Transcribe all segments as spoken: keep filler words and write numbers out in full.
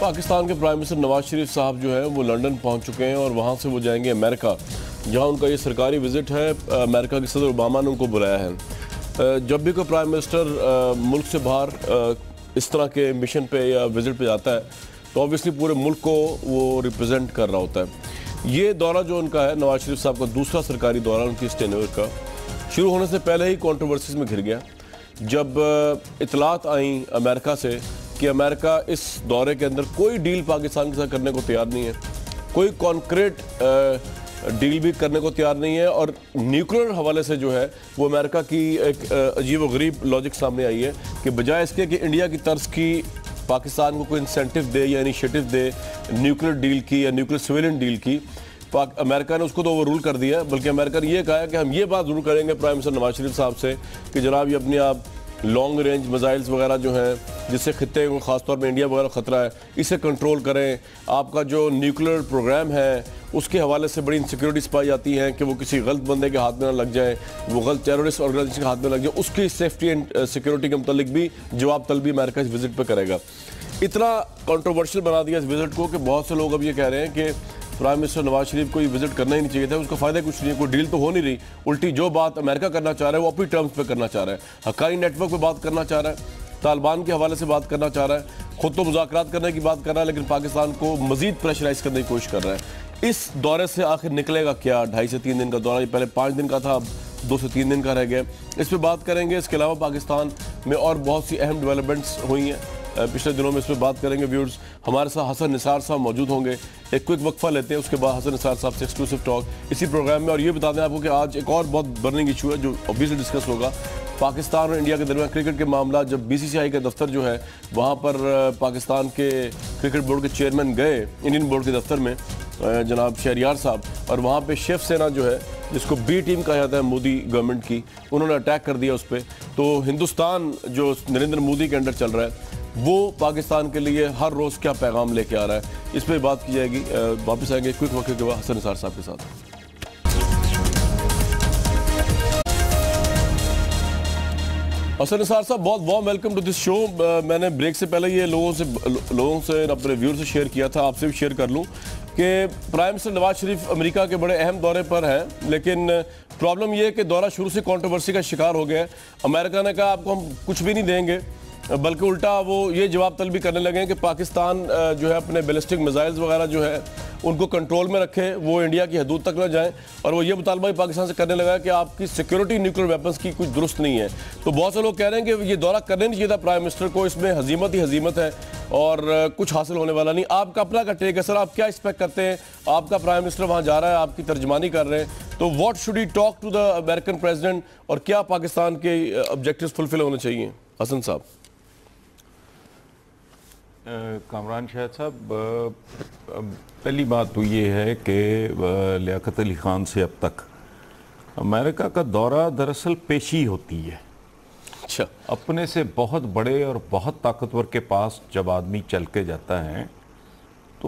پاکستان کے prime minister نواز شریف صاحب جو ہے وہ لنڈن پہنچ چکے ہیں اور وہاں سے وہ جائیں گے امریکہ، جہاں ان کا یہ سرکاری وزٹ ہے۔ امریکہ کے صدر اوباما نے ان کو بلایا ہے۔ جب بھی کوئی پرائم منسٹر ملک سے باہر اس طرح کے مشن پہ یا وزٹ پہ جاتا ہے تو آبویسلی پورے ملک کو وہ ریپرزینٹ کر رہا ہوتا ہے۔ یہ دورہ جو ان کا ہے نواز شریف صاحب کا دوسرا سرکاری دورہ ان کی اس ٹینیور کا، شروع ہونے سے پہلے ہی کنٹروورسیز میں گھر گیا جب اطلاعات آئیں امریکہ سے کہ امریکہ اس دورے کے اندر کوئی ڈیل پاکستان کے ساتھ کرنے کو تیار نہیں ہے، کوئی کانکریٹ ڈیل بھی کرنے کو تیار نہیں ہے، اور نیوکلیر حوالے سے جو ہے وہ امریکہ کی ایک عجیب و غریب لاجک سامنے آئی ہے کہ بجائے اس کے کہ انڈیا کی طرز کی پاکستان کو کوئی انسینٹو دے یا انیشیٹو دے نیوکلیر ڈیل کی یا نیوکلیر سویلین ڈیل کی، امریکہ نے اس کو تو وہ رول کر دیا ہے، بلکہ امریکہ نے یہ کہا ہے کہ ہم یہ بات ضرور کریں گے پرائم منسٹر نواز شریف صاحب سے کہ جناب یہ اپنے آپ لانگ رینج میزائلز وغیرہ جو ہیں جس سے خطے کو خاص طور پہ انڈیا وغیرہ خطرہ ہے اسے کنٹرول کریں، آپ کا جو نیوکلیر پروگرام ہے اس کے حوالے سے بڑی انسیکیورٹیز پائی جاتی ہیں کہ وہ کسی غلط بندے کے ہاتھ میں نہ لگ جائے، وہ غلط ٹیرورسٹ آرگنائزیشن کے ہاتھ میں لگ جائے، اس کی سیفٹی اینڈ سیکیورٹی کے متعلق بھی جواب طلبی امریکہ اس وزٹ پہ کرے گا۔ اتنا کنٹروورشل بنا دیا اس وزٹ کو کہ بہت سے لوگ اب یہ کہہ رہے ہیں کہ پرائم منسٹر نواز شریف کو یہ وزٹ کرنا ہی نہیں چاہیے تھا، اس کا فائدہ کچھ نہیں ہے، کوئی ڈیل تو ہو نہیں رہی، الٹی جو بات امریکہ کرنا چاہ رہا ہے وہ اپنی ٹرمز پہ کرنا چاہ رہا ہے، حقانی نیٹ ورک پہ بات کرنا چاہ رہا ہے، طالبان کے حوالے سے بات کرنا چاہ رہا ہے، خود تو مذاکرات کرنے کی بات کر رہا ہے لیکن پاکستان کو مزید پریشرائز کرنے کی کوشش کر رہا ہے۔ اس دورے سے آخر نکلے گا کیا؟ ڈھائی سے تین دن کا دورہ، یہ پہلے پانچ دن کا تھا، اب دو سے تین دن کا رہ گیا، اس پہ بات کریں گے۔ اس کے علاوہ پاکستان میں اور بہت سی اہم ڈیولپمنٹس ہوئی ہیں پچھلے دنوں میں، اس پہ بات کریں گے۔ ویورز ہمارے ساتھ حسن نثار صاحب موجود ہوں گے، ایک کوئک وقفہ لیتے ہیں، اس کے بعد حسن نثار صاحب سے ایکسکلوسیو ٹاک اسی پروگرام میں۔ اور یہ بتا دیں آپ کو کہ آج ایک اور بہت برننگ ایشو ہے جو obviously ڈسکس ہوگا، پاکستان اور انڈیا کے درمیان کرکٹ کے معاملات۔ جب بی سی سی آئی کا دفتر جو ہے وہاں پر پاکستان کے کرکٹ بورڈ کے چیئرمین گئے انڈین بورڈ کے دفتر میں جناب شہریار صاحب، اور وہاں پہ شیو سینا جو ہے جس کو بی ٹیم کہا جاتا ہے مودی گورنمنٹ کی، انہوں نے اٹیک کر دیا اس پہ۔ تو ہندوستان جو نریندر مودی کے انڈر چل رہا ہے وہ پاکستان کے لیے ہر روز کیا پیغام لے کے آ رہا ہے، اس پہ بات کی جائے گی۔ واپس آئیں گے کوئک وقت کے بعد حسن نثار صاحب کے ساتھ۔ حسن نثار صاحب بہت warm welcome to this show. میں نے بریک سے پہلے یہ لوگوں سے لوگوں سے اپنے ویور سے شیئر کیا تھا، آپ سے بھی شیئر کر لوں کہ پرائم منسٹر نواز شریف امریکہ کے بڑے اہم دورے پر ہیں، لیکن پرابلم یہ ہے کہ دورہ شروع سے کنٹروورسی کا شکار ہو گیا ہے۔ امریکہ نے کہا آپ کو ہم کچھ بھی نہیں دیں گے، بلکہ الٹا وہ یہ جواب طلبی کرنے لگے ہیں کہ پاکستان جو ہے اپنے بیلسٹک میزائلز وغیرہ جو ہے ان کو کنٹرول میں رکھے، وہ انڈیا کی حدود تک نہ جائیں، اور وہ یہ مطالبہ بھی پاکستان سے کرنے لگا کہ آپ کی سیکیورٹی نیوکلیر ویپنز کی کچھ درست نہیں ہے۔ تو بہت سے لوگ کہہ رہے ہیں کہ یہ دورہ کرنے نہیں چاہیے تھا پرائم منسٹر کو، اس میں ہزیمت ہی ہزیمت ہے اور کچھ حاصل ہونے والا نہیں۔ آپ کا اپنا کا ٹیک ہے سر، آپ کیا ایکسپیکٹ کرتے ہیں؟ آپ کا پرائم منسٹر وہاں جا رہا ہے، آپ کی ترجمانی کر رہے ہیں، تو what should he talk to the American president, اور کیا پاکستان کے آبجیکٹیوز فلفل ہونے چاہیے؟ حسن صاحب۔ کامران شاہد صاحب، پہلی بات تو یہ ہے کہ لیاقت علی خان سے اب تک امریکہ کا دورہ دراصل پیشی ہوتی ہے۔ اچھا، اپنے سے بہت بڑے اور بہت طاقتور کے پاس جب آدمی چل کے جاتا ہے تو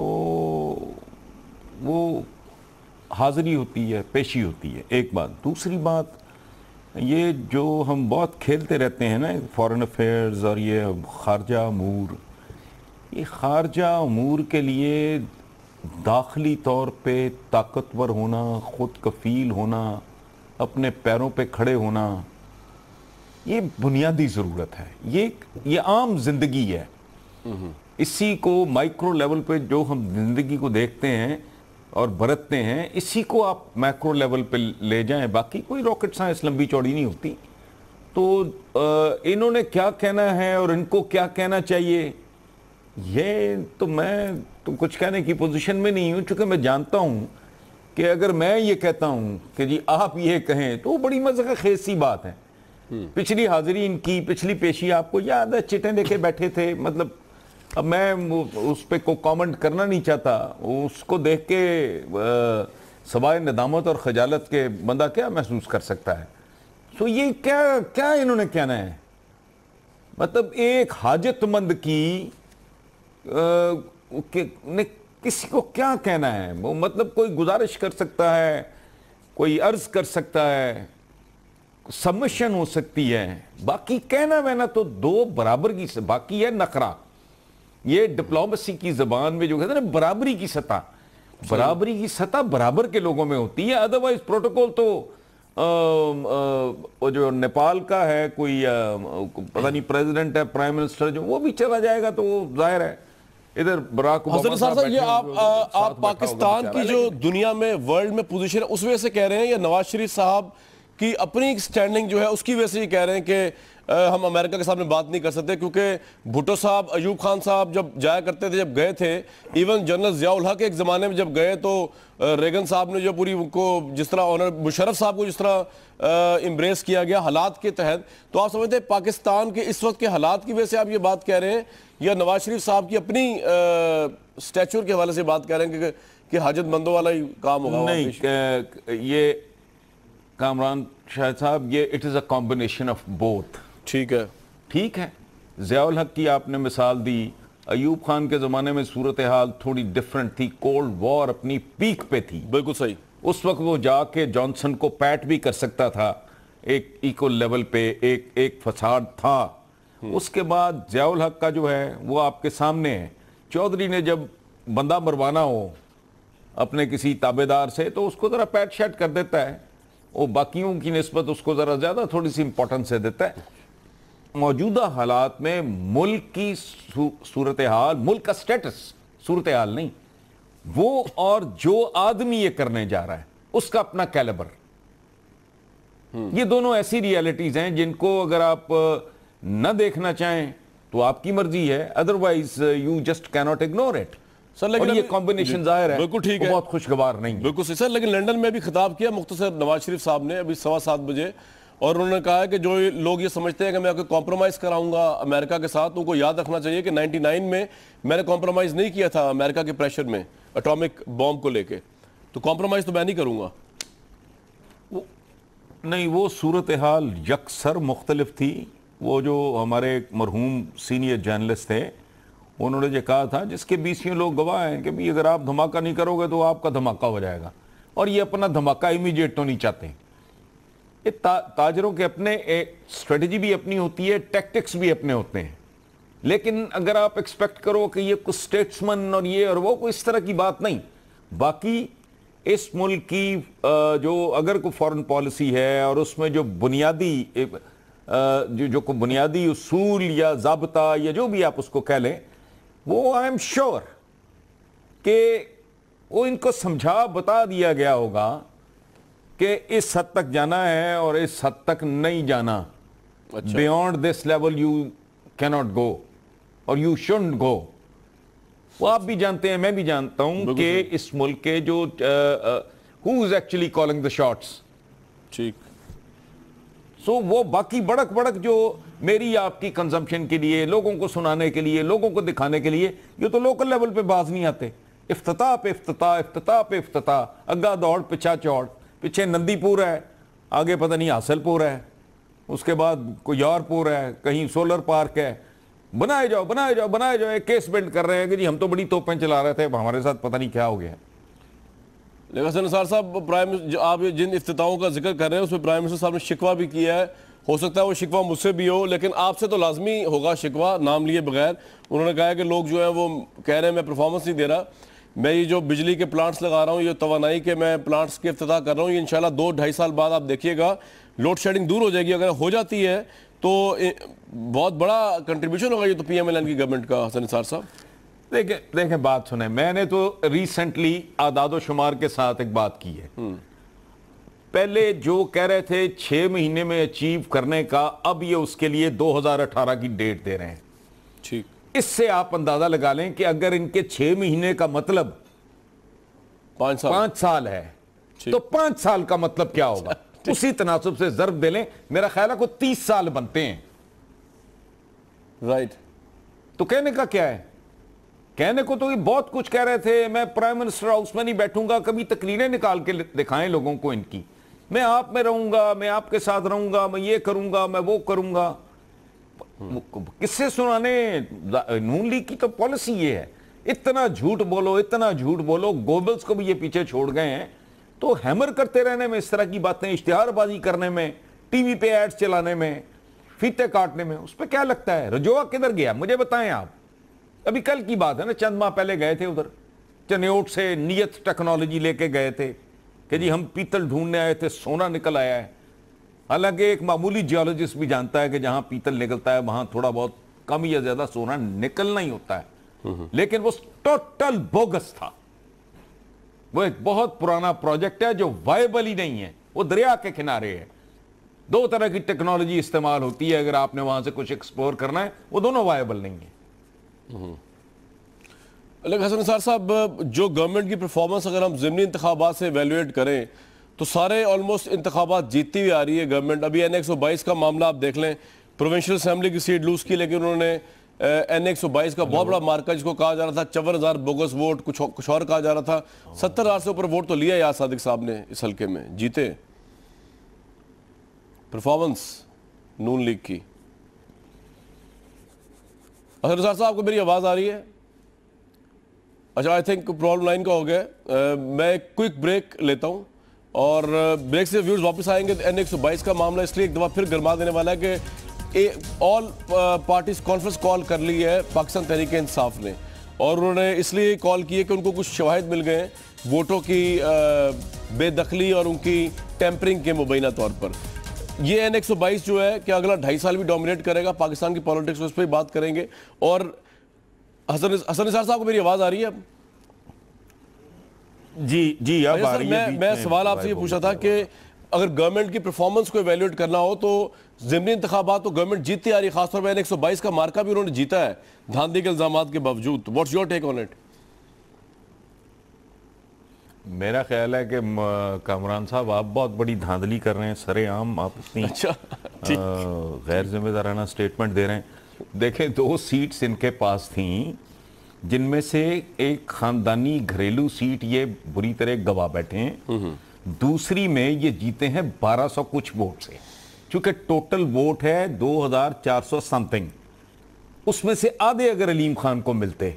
وہ حاضری ہوتی ہے، پیشی ہوتی ہے، ایک بات۔ دوسری بات یہ جو ہم بہت کھیلتے رہتے ہیں نا فارن افیئرز اور یہ خارجہ امور، یہ خارجہ امور کے لیے داخلی طور پہ طاقتور ہونا، خود کفیل ہونا، اپنے پیروں پہ کھڑے ہونا، یہ بنیادی ضرورت ہے، یہ یہ عام زندگی ہے۔ اسی کو مائکرو لیول پہ جو ہم زندگی کو دیکھتے ہیں اور برتتے ہیں، اسی کو آپ میکرو لیول پہ لے جائیں، باقی کوئی راکٹ سائنس لمبی چوڑی نہیں ہوتی۔ تو انہوں نے کیا کہنا ہے اور ان کو کیا کہنا چاہیے، یہ تو میں تو کچھ کہنے کی پوزیشن میں نہیں ہوں، چونکہ میں جانتا ہوں کہ اگر میں یہ کہتا ہوں کہ جی آپ یہ کہیں تو وہ بڑی مذاق خیز سی بات ہے۔ پچھلی حاضری ان کی، پچھلی پیشی آپ کو یاد ہے، چٹیں لے کے بیٹھے تھے، مطلب اب میں اس پہ کوئی کامنٹ کرنا نہیں چاہتا، اس کو دیکھ کے سوائے ندامت اور خجالت کے بندہ کیا محسوس کر سکتا ہے۔ سو یہ کیا کیا انہوں نے کہنا ہے، مطلب ایک حاجت مند کی کسی کو کیا کہنا ہے، وہ مطلب کوئی گزارش کر سکتا ہے، کوئی عرض کر سکتا ہے، سبمشن ہو سکتی ہے، باقی کہنا وینا تو دو برابر کی سے، باقی ہے نخرہ۔ یہ ڈپلومیسی کی زبان میں جو کہتے ہیں نا برابری کی سطح، برابری کی سطح برابر کے لوگوں میں ہوتی ہے. ادروائز پروٹوکول تو وہ جو نیپال کا ہے کوئی پتہ نہیں پریزیڈنٹ ہے پرائم منسٹر جو وہ بھی چلا جائے گا تو وہ ظاہر ہے ادھر براک اوباما صاحب یہ آپ آپ پاکستان کی جو دنیا میں ورلڈ میں پوزیشن ہے اس وجہ سے کہہ رہے ہیں یا نواز شریف صاحب کی اپنی سٹینڈنگ جو ہے اس کی وجہ سے یہ کہہ رہے ہیں کہ ہم امریکہ کے سامنے بات نہیں کر سکتے؟ کیونکہ بھٹو صاحب ایوب خان صاحب جب جایا کرتے تھے، جب گئے تھے، ایون جنرل ضیاء الحق ایک زمانے میں جب گئے تو ریگن صاحب نے جو پوری ان کو جس طرح آنر، مشرف صاحب کو جس طرح امبریس کیا گیا حالات کے تحت، تو آپ سمجھتے ہیں پاکستان کے اس وقت کے حالات کی وجہ سے آپ یہ بات کہہ رہے ہیں یا نواز شریف صاحب کی اپنی سٹیچر کے حوالے سے بات کہہ رہے ہیں کہ حاجت مندوں والا ہی کام ہوگا؟ نہیں، یہ کامران شاہد صاحب یہ it is a combination of both. ٹھیک ہے ٹھیک ہے ضیاء الحق کی آپ نے مثال دی، ایوب خان کے زمانے میں صورتحال تھوڑی ڈیفرنٹ تھی، کولڈ وار اپنی پیک پہ تھی. بالکل صحیح. اس وقت وہ جا کے جانسن کو پیٹ بھی کر سکتا تھا ایک ایکول لیول پہ، ایک ایک فساد تھا. اس کے بعد ضیاء الحق کا جو ہے وہ آپ کے سامنے ہے. چودھری نے جب بندہ مروانا ہو اپنے کسی تابعدار سے تو اس کو ذرا پیٹ شیٹ کر دیتا ہے، وہ باقیوں کی نسبت اس کو ذرا زیادہ تھوڑی سی امپورٹنس سے دیتا ہے. موجودہ حالات میں ملک کی صورتحال، ملک کا سٹیٹس، صورتحال نہیں، وہ اور جو آدمی یہ کرنے جا رہا ہے اس کا اپنا کیلیبر، یہ دونوں ایسی ریالٹیز ہیں جن کو اگر آپ نہ دیکھنا چاہیں تو آپ کی مرضی ہے، otherwise you just can't ignore it. Sir لیکن یہ کمبینیشن ظاہر ہے بالکل ٹھیک ہے، بہت خوشگوار نہیں. بالکل صحیح سر. لیکن لنڈن میں بھی خطاب کیا مختصر نواز شریف صاحب نے ابھی سوا سات بجے، اور انہوں نے کہا کہ جو لوگ یہ سمجھتے ہیں کہ میں آپ کو کمپرومائز کراؤں گا امریکہ کے ساتھ، ان کو یاد رکھنا چاہیے کہ نائنٹی نائن میں میں نے کمپرومائز نہیں کیا تھا امریکہ کے پریشر میں اٹامک بوم کو لے کے، تو کمپرومائز تو میں نہیں کروں گا. نہیں، وہ صورتحال یکسر مختلف تھی. وہ جو ہمارے مرحوم سینئر جرنلسٹ تھے انہوں نے یہ کہا تھا، جس کے بیسیوں لوگ گواہ ہیں کہ بھی اگر آپ دھماکہ نہیں کرو گے تو آپ کا دھماکہ ہو جائے گا. اور یہ اپنا دھماکہ امیجیٹ تو نہیں چاہتے. یہ تاجروں کے اپنے اسٹریٹجی بھی اپنی ہوتی ہے، ٹیکٹکس بھی اپنے ہوتے ہیں. لیکن اگر آپ ایکسپیکٹ کرو کہ یہ کچھ اسٹیٹسمن اور یہ اور وہ کوئی اس طرح کی بات نہیں. باقی اس ملک کی جو اگر کوئی فارن پالیسی ہے اور اس میں جو بنیادی جو کو بنیادی اصول یا ضابطہ یا جو بھی آپ اس کو کہہ لیں، وہ آئی ایم شیور کہ وہ ان کو سمجھا بتا دیا گیا ہوگا کہ اس حد تک جانا ہے اور اس حد تک نہیں جانا. Beyond this level you can't go اور یو شوڈنٹ گو. وہ آپ بھی جانتے ہیں، میں بھی جانتا ہوں کہ اس ملک کے جو who is actually calling the shots. ٹھیک. سو وہ باقی بڑک بڑک جو میری آپ کی کنزمپشن کے لیے، لوگوں کو سنانے کے لیے، لوگوں کو دکھانے کے لیے، یہ تو لوکل لیول پہ باز نہیں آتے. افتتاح پہ افتتاح، افتتاح پہ افتتاح، اگا دوڑ پچھا چوڑ. پیچھے نندی پور ہے، آگے پتہ نہیں حاصل پور ہے، اس کے بعد کوئی اور پور ہے، کہیں سولر پارک ہے. بنائے جاؤ بنائے جاؤ بنائے جاؤ. ایک کیس بلڈ کر رہے ہیں کہ جی ہم تو بڑی توپیں چلا رہے تھے، ہمارے ساتھ پتہ نہیں کیا ہو گیا. لیکن نثار صاحب، پرائم آپ جن افتتاحوں کا ذکر کر رہے ہیں اس میں پرائم منسٹر صاحب نے شکوہ بھی کیا ہے. ہو سکتا ہے وہ شکوہ مجھ سے بھی ہو، لیکن آپ سے تو لازمی ہوگا شکوہ نام لیے بغیر. انہوں نے کہا ہے کہ لوگ جو ہیں وہ کہہ رہے ہیں میں پرفارمنس نہیں دے رہا. میں یہ جو بجلی کے پلانٹس لگا رہا ہوں، یہ توانائی کے میں پلانٹس کے افتتاح کر رہا ہوں، یہ انشاءاللہ دو ڈھائی سال بعد آپ دیکھیے گا لوڈ شیڈنگ دور ہو جائے گی. اگر ہو جاتی ہے تو بہت بڑا کنٹریبیوشن ہوگا یہ تو پی ایم ایل این کی گورنمنٹ کا. حسن نثار صاحب دیکھیں دیکھیں بات سنیں، میں نے تو ریسنٹلی اعداد و شمار کے ساتھ ایک بات کی ہے. پہلے جو کہہ رہے تھے چھ مہینے میں اچیو کرنے کا، اب یہ اس کے لیے دو ہزار اٹھارہ کی ڈیٹ دے رہے ہیں. ٹھیک. اس سے آپ اندازہ لگا لیں کہ اگر ان کے چھ مہینے کا مطلب پانچ سال پانچ سال ہے تو پانچ سال کا مطلب کیا ہوگا. اسی تناسب سے ضرب دے لیں، میرا خیال ہے کو تیس سال بنتے ہیں. رائٹ. تو کہنے کا کیا ہے؟ کہنے کو تو یہ بہت کچھ کہہ رہے تھے، میں پرائم منسٹر ہاؤس میں نہیں بیٹھوں گا. کبھی تقریریں نکال کے دکھائیں لوگوں کو ان کی، میں آپ میں رہوں گا، میں آپ کے ساتھ رہوں گا، میں یہ کروں گا، میں وہ کروں گا. کس سے سنانے؟ نون لیگ کی تو پالیسی یہ ہے، اتنا جھوٹ بولو اتنا جھوٹ بولو. گوبلز کو بھی یہ پیچھے چھوڑ گئے ہیں. تو ہیمر کرتے رہنے میں، اس طرح کی باتیں اشتہار بازی کرنے میں، ٹی وی پہ ایڈز چلانے میں، فیتے کاٹنے میں، اس پہ کیا لگتا ہے؟ رجوع کدھر گیا مجھے بتائیں آپ. ابھی کل کی بات ہے نا, چند ماہ پہلے گئے تھے ادھر چنیوٹ سے نیت ٹیکنالوجی لے کے گئے تھے کہ جی ہم پیتل ڈھونڈنے آئے تھے, سونا نکل آیا ہے. حالانکہ ایک معمولی جیولوجسٹ بھی جانتا ہے کہ جہاں پیتل نکلتا ہے وہاں تھوڑا بہت کم یا زیادہ سونا نکلنا ہی ہوتا ہے, لیکن وہ ٹوٹل بوگس تھا. وہ ایک بہت پرانا پروجیکٹ ہے جو وائبل ہی نہیں ہے, وہ دریا کے کنارے ہے. دو طرح کی ٹیکنالوجی استعمال ہوتی ہے اگر آپ نے وہاں سے کچھ ایکسپلور کرنا ہے, وہ دونوں وائبل نہیں ہیں. لیکن حسن نثار صاحب, جو گورنمنٹ کی پرفارمنس اگر ہم ضمنی انتخابات سے ایویلویٹ کریں تو سارے آلموسٹ انتخابات جیتتی ہوئی آ رہی ہے گورنمنٹ. ابھی این ایک سو بائیس کا معاملہ آپ دیکھ لیں, پروونشل اسمبلی کی سیٹ لوز کی, لیکن انہوں نے این ایک سو بائیس کا بہت بڑا مارکا جس کو کہا جا رہا تھا چون ہزار بوگس ووٹ, کچھ کچھ اور کہا جا رہا تھا, ستر ہزار سے اوپر ووٹ تو لیا یاد صادق صاحب نے اس حلقے میں, جیتے. پرفارمنس نون لیگ کی. حسن نثار صاحب کو میری آواز آ رہی ہے؟ اچھا, آئی تھنک پرابلم لائن کا ہو گیا. میں ایک کوئک بریک لیتا ہوں اور بریک سے ویورز واپس آئیں گے. این ایک سو بائیس کا معاملہ اس لیے ایک دفعہ پھر گرما دینے والا ہے کہ آل پارٹیز کانفرنس کال کر لی ہے پاکستان تحریک انصاف نے, اور انہوں نے اس لیے کال کی ہے کہ ان کو کچھ شواہد مل گئے ہیں ووٹوں کی بے دخلی اور ان کی ٹیمپرنگ کے مبینہ طور پر. یہ این ایک سو بائیس جو ہے کہ اگلا ڈھائی سال بھی ڈومینیٹ کرے گا پاکستان کی پالیٹکس, اس پہ بات کریں گے. اور حسن حسن نثار صاحب کو میری آواز آ رہی ہے اب؟ جی جی اب آ رہی ہے. میں سوال آپ سے یہ پوچھا تھا کہ اگر گورنمنٹ کی پرفارمنس کو ایویلویٹ کرنا ہو تو ضمنی انتخابات تو گورنمنٹ جیتتی آ رہی ہے, خاص طور پر این ایک سو بائیس کا مارکا بھی انہوں نے جیتا ہے دھاندلی کے الزامات کے باوجود. What's your take on it? میرا خیال ہے کہ کامران صاحب آپ بہت بڑی دھاندلی کر رہے ہیں, سرے عام آپ اتنی غیر ذمہ دارانہ سٹیٹمنٹ دے رہے ہیں. دیکھیں, دو سیٹس ان کے پاس تھیں جن میں سے ایک خاندانی گھریلو سیٹ یہ بری طرح گوا بیٹھے ہیں, دوسری میں یہ جیتے ہیں بارہ سو کچھ ووٹ سے, چونکہ ٹوٹل ووٹ ہے دو ہزار چار سو سمتنگ. اس میں سے آدھے اگر علیم خان کو ملتے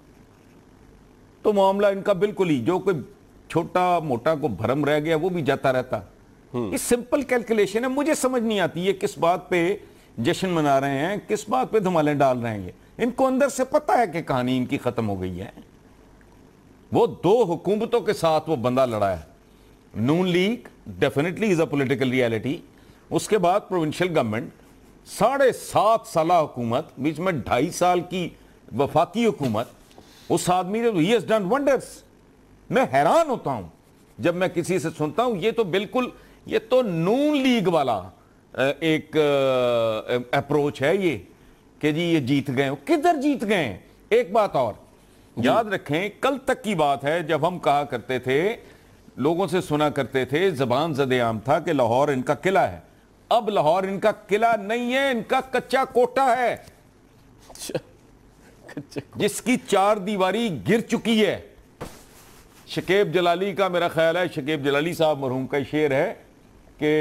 تو معاملہ ان کا بالکل ہی, جو کوئی چھوٹا موٹا کو بھرم رہ گیا وہ بھی جاتا رہتا. یہ سمپل کیلکولیشن ہے. مجھے سمجھ نہیں آتی یہ کس بات پہ جشن منا رہے ہیں, کس بات پہ دھمالیں ڈال رہے ہیں. ان کو اندر سے پتہ ہے کہ کہانی ان کی ختم ہو گئی ہے. وہ دو حکومتوں کے ساتھ وہ بندہ لڑا ہے. Noon league definitely is a political reality, اس کے بعد پروونشل گورنمنٹ, ساڑھے سات سالہ حکومت, بیچ میں ڈھائی سال کی وفاقی حکومت. اس آدمی نے ہی ہیز ڈن ونڈرز. میں حیران ہوتا ہوں جب میں کسی سے سنتا ہوں یہ تو بالکل, یہ تو نون لیگ والا ایک اپروچ ہے یہ کہ جی یہ جیت گئے. کدھر جیت گئے ہیں؟ ایک بات اور یاد رکھیں, کل تک کی بات ہے جب ہم کہا کرتے تھے, لوگوں سے سنا کرتے تھے, زبان زد عام تھا کہ لاہور ان کا قلعہ ہے. اب لاہور ان کا قلعہ نہیں ہے, ان کا کچا کوٹا ہے جس کی چار دیواری گر چکی ہے. شکیب جلالی کا میرا خیال ہے, شکیب جلالی صاحب مرحوم کا شعر ہے کہ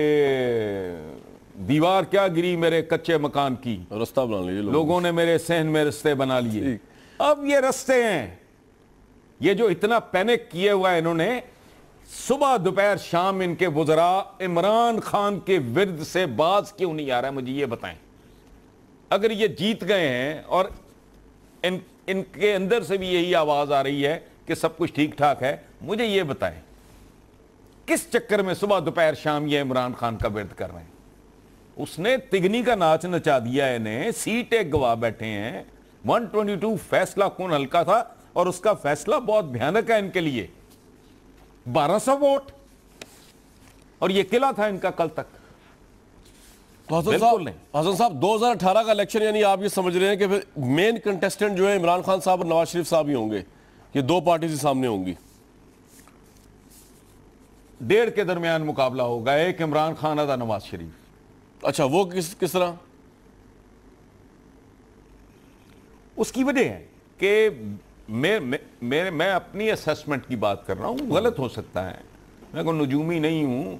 دیوار کیا گری میرے کچے مکان کی, رستہ بنا لیے لوگوں نے میرے صحن میں رستے بنا لیے. اب یہ رستے ہیں. یہ جو اتنا پینک کیے ہوا ہے انہوں نے, صبح دوپہر شام ان کے وزراء عمران خان کے ورد سے باز کیوں نہیں آ رہا ہے؟ مجھے یہ بتائیں. اگر یہ جیت گئے ہیں اور ان ان کے اندر سے بھی یہی آواز آ رہی ہے کہ سب کچھ ٹھیک ٹھاک ہے, مجھے یہ بتائیں کس چکر میں صبح دوپہر شام یہ عمران خان کا ورد کر رہے ہیں؟ اس نے تگنی کا ناچ نچا دیا ہے انہیں, سیٹ ایک گواہ بیٹھے ہیں. ایک سو بائیس فیصلہ کون ہلکا تھا اور اس کا فیصلہ بہت بھیانک ہے ان کے لیے. بارہ سو ووٹ اور یہ قلعہ تھا ان کا کل تک. حسن صاحب حسن صاحب دو ہزار اٹھارہ کا الیکشن, یعنی آپ یہ سمجھ رہے ہیں کہ مین کنٹیسٹنٹ جو ہے عمران خان صاحب اور نواز شریف صاحب ہی ہوں گے, یہ دو پارٹیز سامنے ہوں گی. ڈیڑھ کے درمیان مقابلہ ہوگا, ایک عمران خان ادا نواز شریف. اچھا, وہ کس کس طرح؟ اس کی وجہ ہے کہ میں میں میں اپنی اسیسمنٹ کی بات کر رہا ہوں, غلط ہو سکتا ہے, میں کوئی نجومی نہیں ہوں,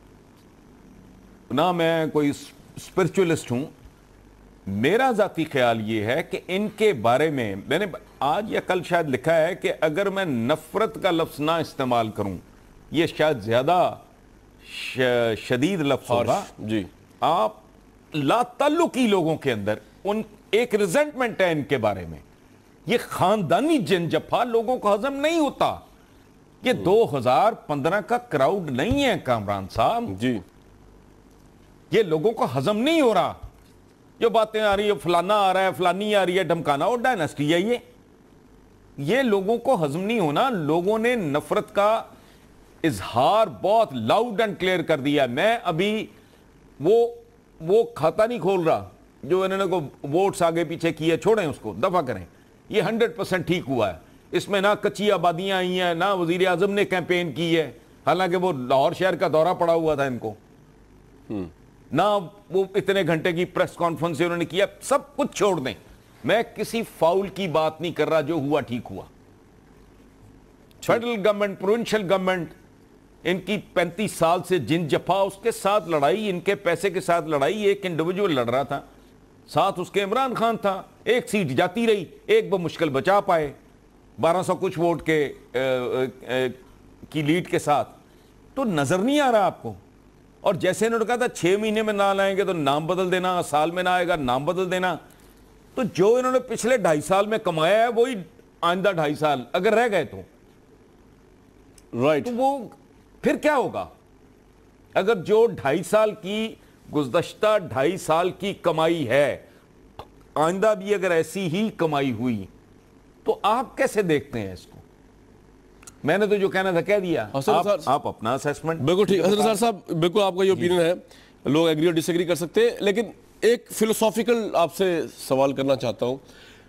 نہ میں کوئی اسپرچولسٹ ہوں. میرا ذاتی خیال یہ ہے کہ ان کے بارے میں میں نے آج یا کل شاید لکھا ہے کہ اگر میں نفرت کا لفظ نہ استعمال کروں, یہ شاید زیادہ شدید لفظ ہوگا. جی, آپ لا تعلقی لوگوں کے اندر ان ایک ریزنٹمنٹ ہے ان کے بارے میں یہ خاندانی جن جفا لوگوں کو ہضم نہیں ہوتا. یہ دو ہزار پندرہ کا کراؤڈ نہیں ہے کامران صاحب جی, یہ لوگوں کو ہضم نہیں ہو رہا. جو باتیں آ رہی ہے فلانا آ رہا ہے فلانی آ رہی ہے دھمکانا اور ڈائناسٹی ہے, یہ یہ لوگوں کو ہضم نہیں ہونا. لوگوں نے نفرت کا اظہار بہت لاؤڈ اینڈ کلیئر کر دیا. میں ابھی وہ وہ کھاتا نہیں کھول رہا جو انہوں نے کو ووٹس آگے پیچھے کیے, چھوڑیں اس کو, دفع کریں. یہ ہنڈریڈ پرسینٹ ٹھیک ہوا ہے. اس میں نہ کچی آبادیاں آئی ہیں, نہ وزیر اعظم نے کیمپین کی ہے, حالانکہ وہ لاہور شہر کا دورہ پڑا ہوا تھا ان کو, نہ وہ اتنے گھنٹے کی پریس کانفرنس انہوں نے کیا. سب کچھ چھوڑ دیں, میں کسی فاؤل کی بات نہیں کر رہا, جو ہوا ٹھیک ہوا. فیڈرل گورنمنٹ, پروونشل گورنمنٹ, ان کی پینتیس سال سے جن جفا, اس کے ساتھ لڑائی, ان کے پیسے کے ساتھ لڑائی. ایک انڈیویجول لڑ رہا تھا, ساتھ اس کے عمران خان تھا, ایک سیٹ جاتی رہی, ایک بمشکل بچا پائے بارہ سو کچھ ووٹ کے کی لیڈ کے ساتھ. تو نظر نہیں آ رہا آپ کو. اور جیسے انہوں نے کہا تھا چھ مہینے میں نہ لائیں گے تو نام بدل دینا, سال میں نہ آئے گا نام بدل دینا. تو جو انہوں نے پچھلے ڈھائی سال میں کمایا ہے وہی آئندہ ڈھائی سال اگر رہ گئے تو رائٹ تو وہ پھر کیا ہوگا. اگر جو ڈھائی سال کی گزشتہ ڈھائی سال کی کمائی ہے آئندہ بھی اگر ایسی ہی کمائی ہوئی تو آپ کیسے دیکھتے ہیں اس کو؟ میں نے تو جو کہنا تھا کہہ دیا, آپ, آپ اپنا اسیسمنٹ. بالکل ٹھیک حسن نثار صاحب, بالکل آپ کا یہ اوپینین ہے, لوگ ایگری اور ڈس ایگری کر سکتے ہیں, لیکن ایک فلسافیکل آپ سے سوال کرنا چاہتا ہوں.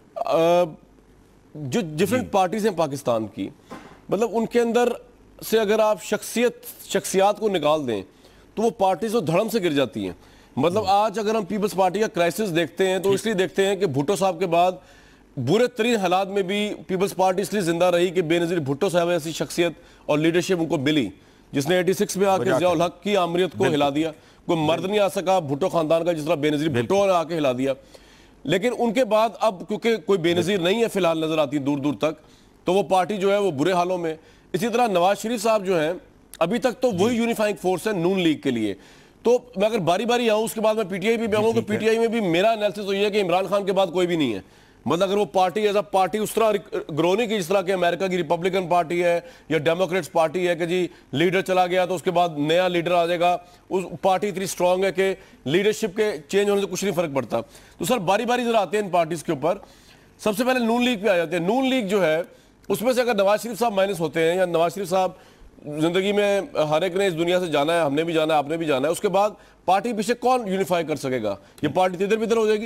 جو ڈفرینٹ پارٹیز ہیں پاکستان کی, مطلب ان کے اندر سے اگر آپ شخصیت شخصیات کو نکال دیں تو وہ پارٹیز وہ دھڑم سے گر جاتی ہیں. مطلب آج اگر ہم پیپلز پارٹی کا کرائسس دیکھتے ہیں تو اس لیے دیکھتے ہیں کہ بھٹو صاحب کے بعد برے ترین حالات میں بھی پیپلز پارٹی اس لیے زندہ رہی کہ بے نظیر بھٹو صاحب ایسی شخصیت اور لیڈرشپ ان کو ملی جس نے ایٹی سکس میں آ کے ضیاء الحق کی آمریت کو ہلا دیا. کوئی مرد نہیں آ سکا بھٹو خاندان کا جس طرح بے نظیر بھٹو نے آ کے ہلا دیا. لیکن ان کے بعد اب کیونکہ کوئی بے نظیر نہیں ہے فی الحال نظر آتی دور دور تک, تو وہ پارٹی جو ہے وہ برے حالوں میں. اسی طرح نواز شریف صاحب جو ہیں ابھی تک تو وہی یونیفائنگ فورس ہے نون لیگ کے لیے. تو میں اگر باری باری آؤں اس کے بعد میں پی ٹی آئی بھی آؤں کہ پی ٹی آئی میں بھی میرا انالیسس تو یہ ہے کہ عمران خان کے بعد کوئی بھی نہیں ہے. مطلب اگر وہ پارٹی ایز اے پارٹی اس طرح گرو نہیں کی جس طرح کہ امریکہ کی ریپبلکن پارٹی ہے یا ڈیموکریٹس پارٹی ہے کہ جی لیڈر چلا گیا تو اس کے بعد نیا لیڈر آ جائے گا. اس پارٹی اتنی اسٹرانگ ہے کہ لیڈرشپ کے چینج ہونے سے کچھ نہیں فرق پڑتا. تو سر باری باری ذرا آتے ہیں ان پارٹیز کے اوپر. سب سے پہلے نون لیگ پہ آ جاتے ہیں. نون لیگ جو ہے اس میں سے اگر نواز شریف صاحب مائنس ہوتے ہیں, یا نواز شریف صاحب زندگی میں ہر ایک نے اس دنیا سے جانا ہے, ہم نے بھی جانا ہے, آپ نے بھی جانا ہے, اس کے بعد پارٹی پیچھے کون یونیفائی کر سکے گا؟ یہ پارٹی ادھر بدھر ہو جائے گی.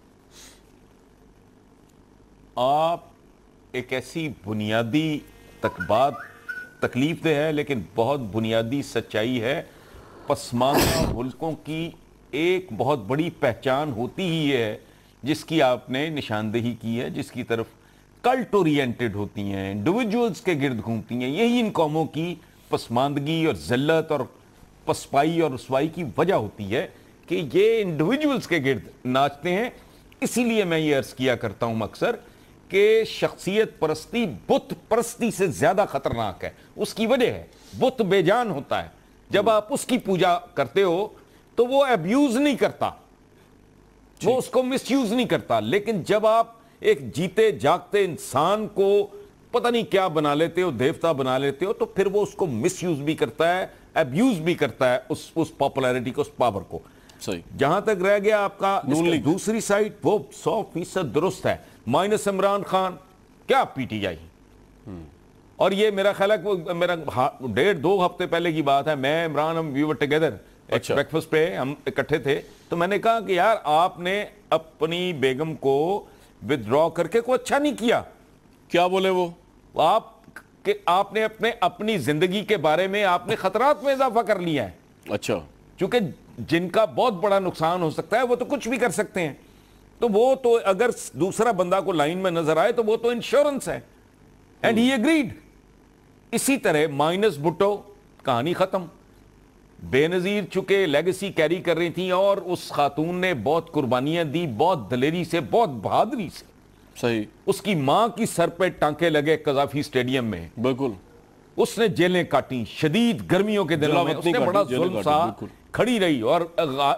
آپ ایک ایسی بنیادی تک بات تکلیف دہ ہے لیکن بہت بنیادی سچائی ہے. پسماندہ ملکوں کی ایک بہت بڑی پہچان ہوتی ہی ہے جس کی آپ نے نشاندہی کی ہے, جس کی طرف کلٹ اورینٹڈ ہوتی ہیں, انڈیویجولز کے گرد گھومتی ہیں. یہی ان قوموں کی پسماندگی اور ذلت اور پسپائی اور رسوائی کی وجہ ہوتی ہے کہ یہ انڈیویجولز کے گرد ناچتے ہیں. اسی لیے میں یہ عرض کیا کرتا ہوں اکثر کہ شخصیت پرستی بت پرستی سے زیادہ خطرناک ہے. اس کی وجہ ہے بت بے جان ہوتا ہے. جب آپ اس کی پوجا کرتے ہو تو وہ ابیوز نہیں کرتا, وہ اس کو مس یوز نہیں کرتا. لیکن جب آپ ایک جیتے جاگتے انسان کو پتہ نہیں کیا بنا لیتے ہو, دیوتا بنا لیتے ہو, تو پھر وہ اس کو مس یوز بھی کرتا ہے, ابیوز بھی کرتا ہے اس اس پاپولیرٹی کو, اس پاور کو. صحیح. جہاں تک رہ گیا آپ کا دوسری سائڈ, وہ سو فیصد درست ہے. مائنس عمران خان کیا پی ٹی آئی. اور یہ میرا خیال ہے کہ میرا ڈیڑھ دو ہفتے پہلے کی بات ہے, میں عمران ہم وی ور ٹوگیدر ایک بریکفاسٹ پہ ہم اکٹھے تھے, تو میں نے کہا کہ یار آپ نے اپنی بیگم کو ودرا کر کے کوئی اچھا نہیں کیا. کیا بولے وہ؟ آپ کہ آپ نے اپنے اپنی زندگی کے بارے میں آپ نے خطرات میں اضافہ کر لیا ہے. اچھا. چونکہ جن کا بہت بڑا نقصان ہو سکتا ہے وہ تو کچھ بھی کر سکتے ہیں. تو وہ تو اگر دوسرا بندہ کو لائن میں نظر آئے تو وہ تو انشورنس ہے. And he agreed. اسی طرح مائنس بھٹو کہانی ختم. بے نظیر چکے لیگیسی کیری کر رہی تھیں اور اس خاتون نے بہت قربانیاں دی, بہت دلیری سے, بہت بہادری سے. صحیح. اس کی ماں کی سر پہ ٹانکے لگے قذافی اسٹیڈیم میں. بالکل. اس نے جیلیں کاٹیں شدید گرمیوں کے دنوں میں, اس نے بڑا ظلم سا, کھڑی رہی. اور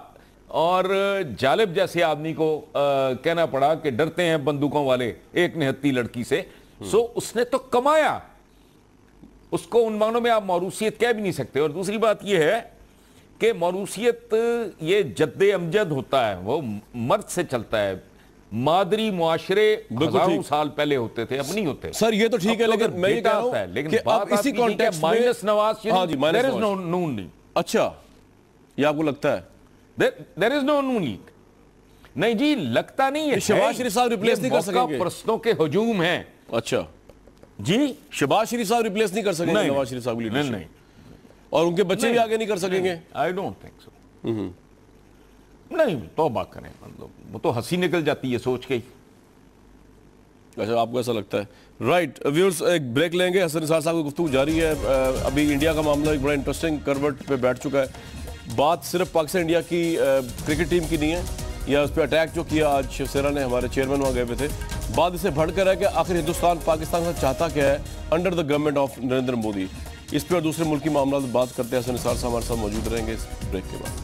اور جالب جیسے آدمی کو کہنا پڑا کہ ڈرتے ہیں بندوقوں والے ایک نہتی لڑکی سے. سو اس نے تو کمایا, اس کو ان معنوں میں آپ موروثیت کہہ بھی نہیں سکتے. اور دوسری بات یہ ہے کہ موروثیت یہ جد امجد ہوتا ہے, وہ مرد سے چلتا ہے. مادری معاشرے ہزاروں سال پہلے ہوتے تھے, اب نہیں ہوتے. سر یہ تو ٹھیک ہے, لیکن میں یہ کہہ رہا ہوں لیکن بات اسی کانٹیکسٹ میں minus Nawaz Sharif, there is no Noon league. اچھا یہ آپ کو لگتا ہے there is no Noon league? نہیں جی, لگتا نہیں ہے. شہباز شریف صاحب ریپلیس نہیں کر سکیں گے, پرستوں کے ہجوم ہیں. اچھا جی, شہباز شریف صاحب ریپلیس نہیں کر سکیں گے نواز شریف صاحب کی لیڈرشپ, نہیں, اور ان کے بچے بھی آگے نہیں کر سکیں گے. I don't think so. نہیں, توبہ کریں, وہ تو ہنسی نکل جاتی ہے سوچ کے ہی. اچھا آپ کو ایسا لگتا ہے, رائٹ. ویورز ایک بریک لیں گے, حسن نثار صاحب کی گفتگو جاری ہے. ابھی انڈیا کا معاملہ ایک بڑا انٹرسٹنگ کروٹ پہ بیٹھ چکا ہے. بات صرف پاکستان انڈیا کی کرکٹ ٹیم کی نہیں ہے, یا اس پہ اٹیک جو کیا آج شیو سینا نے, ہمارے چیئرمین وہاں گئے ہوئے تھے. بات اسے بڑھ کر ہے کہ آخر ہندوستان پاکستان کا چاہتا کیا ہے under the government of Narendra Modi. اس پہ اور دوسرے ملکی معاملات بات کرتے ہیں. حسن نثار صاحب ہمارے ساتھ موجود رہیں گے اس بریک کے بعد.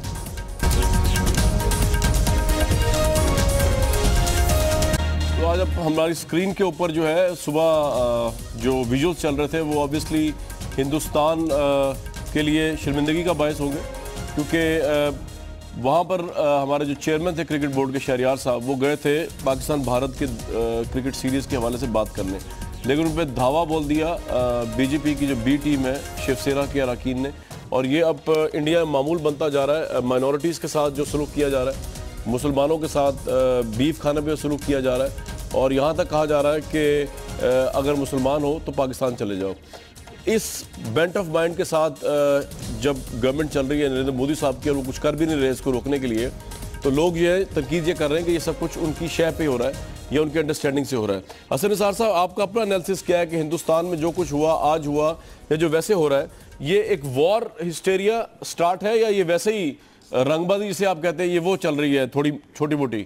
تو آج اب ہماری اسکرین کے اوپر جو ہے صبح جو ویژولز چل رہے تھے وہ آبویسلی ہندوستان کے لیے شرمندگی کا باعث ہوں گے, کیونکہ وہاں پر ہمارے جو چیئرمین تھے کرکٹ بورڈ کے شہریار صاحب, وہ گئے تھے پاکستان بھارت کے کرکٹ سیریز کے حوالے سے بات کرنے, لیکن ان پہ دھاوا بول دیا بی جے پی کی جو بی ٹیم ہے شیو سینا کے اراکین نے. اور یہ اب انڈیا میں معمول بنتا جا رہا ہے. مائنورٹیز کے ساتھ جو سلوک کیا جا رہا ہے, مسلمانوں کے ساتھ بیف کھانے پہ سلوک کیا جا رہا ہے, اور یہاں تک کہا جا رہا ہے کہ اگر مسلمان ہو تو پاکستان چلے جاؤ. اس بینٹ آف مائنڈ کے ساتھ جب گورنمنٹ چل رہی ہے نریندر مودی صاحب کی, اور وہ کچھ کر بھی نہیں رہے اس کو روکنے کے لیے, تو لوگ یہ تنقید یہ کر رہے ہیں کہ یہ سب کچھ ان کی شے پہ ہو رہا ہے یا ان کے انڈرسٹینڈنگ سے ہو رہا ہے. حسن نثار صاحب, آپ کا اپنا انالیسس کیا ہے کہ ہندوستان میں جو کچھ ہوا آج ہوا یا جو ویسے ہو رہا ہے, یہ ایک وار ہسٹیریا سٹارٹ ہے یا یہ ویسے ہی رنگ بازی جسے آپ کہتے ہیں یہ وہ چل رہی ہے تھوڑی چھوٹی موٹی؟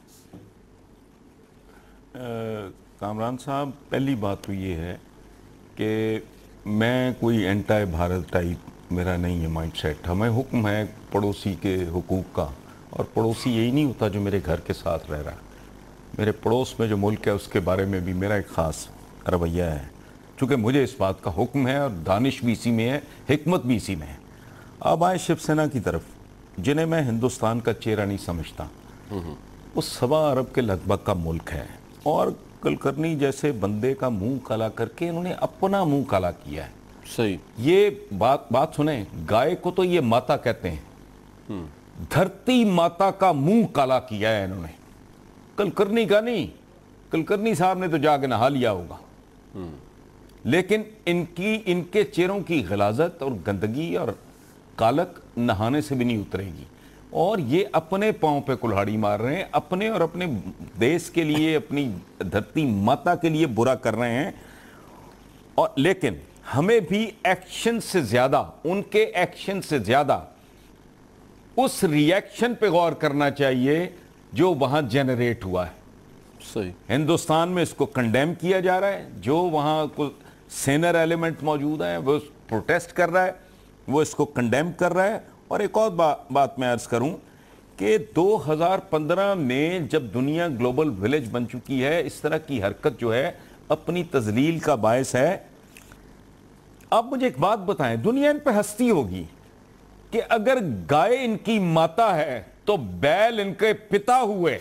کامران صاحب, پہلی بات تو یہ ہے کہ میں کوئی اینٹائی بھارت ٹائپ میرا نہیں ہے مائنڈ سیٹ. ہمیں حکم ہے پڑوسی کے حقوق کا, اور پڑوسی یہی نہیں ہوتا جو میرے گھر کے ساتھ رہ رہا ہے. میرے پڑوس میں جو ملک ہے اس کے بارے میں بھی میرا ایک خاص رویہ ہے, چونکہ مجھے اس بات کا حکم ہے اور دانش بھی اسی میں ہے, حکمت بھی اسی میں ہے. اب آئے شیو سینا کی طرف, جنہیں میں ہندوستان کا چہرہ نہیں سمجھتا. وہ سوا ارب کے لگ بھگ کا ملک ہے, اور کلکرنی جیسے بندے کا منہ کالا کر کے انہوں نے اپنا منہ کالا کیا ہے. صحیح. یہ بات بات سنیں, گائے کو تو یہ ماتا کہتے ہیں, دھرتی ماتا کا منہ کالا کیا ہے انہوں نے, کلکرنی کا نہیں. کلکرنی صاحب نے تو جا کے نہا لیا ہوگا, لیکن ان کی ان کے چہروں کی غلاظت اور گندگی اور کالک نہانے سے بھی نہیں اترے گی. اور یہ اپنے پاؤں پہ کلہاڑی مار رہے ہیں, اپنے اور اپنے دیش کے لیے, اپنی دھرتی ماتا کے لیے برا کر رہے ہیں. اور لیکن ہمیں بھی ایکشن سے زیادہ, ان کے ایکشن سے زیادہ اس ری ایکشن پہ غور کرنا چاہیے جو وہاں جنریٹ ہوا ہے. صحیح. ہندوستان میں اس کو کنڈیم کیا جا رہا ہے, جو وہاں کو سینر ایلیمنٹ موجود ہے وہ پروٹیسٹ کر رہا ہے, وہ اس کو کنڈیم کر رہا ہے. اور ایک اور بات میں عرض کروں کہ دو ہزار پندرہ میں جب دنیا گلوبل ولیج بن چکی ہے, اس طرح کی حرکت جو ہے اپنی تذلیل کا باعث ہے. آپ مجھے ایک بات بتائیں, دنیا ان پہ ہستی ہوگی کہ اگر گائے ان کی ماتا ہے تو بیل ان کے پتا ہوئے.